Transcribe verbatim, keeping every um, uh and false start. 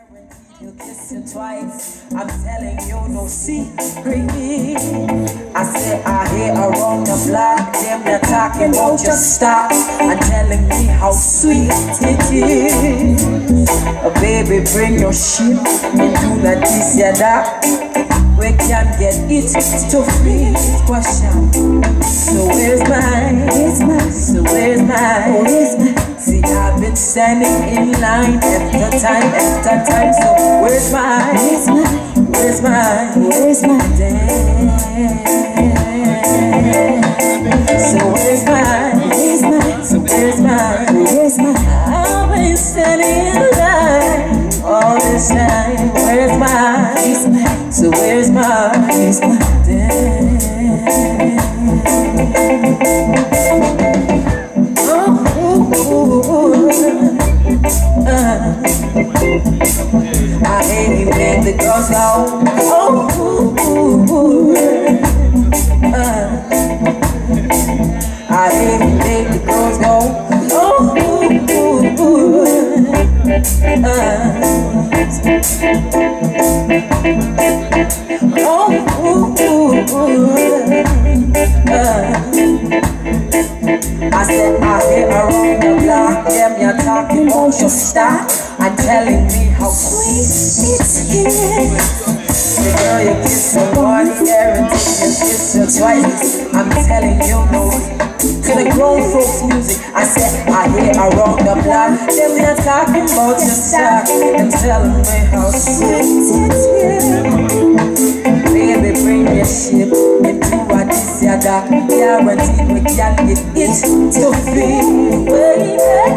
You kiss you twice, I'm telling you no secret. I said I hear around the block, them they're talking about your stock and telling me how sweet it is. Oh, baby, bring your ship into the this ya that. We can get it to free. Question. So where's mine? Where's mine? So where's mine? Where's mine? See, I've been standing in line after time after time. So where's mine? Where's mine? Where's mine? Where's mine? So where's mine? Where's mine? So where's mine? Where's mine? I've been standing in line all this time. Where's mine? Where's mine? So where's mine? Where's mine? I hate you make the girls go. Oh, ooh, ooh, uh. I hate you make the girls go. Oh, ooh, ooh, uh. Oh, ooh, ooh, uh. I said I hear around the block, them you're talking about your stock and telling me how sweet it is. The girl you kiss somebody, guarantee you kiss her twice. I'm telling you no. To the grown folks music, I said I hear around the block, them you're talking about your stock and telling me how sweet it is. Baby, bring your ship into a this ya dock. Guaranteed we can get it to free. Baby.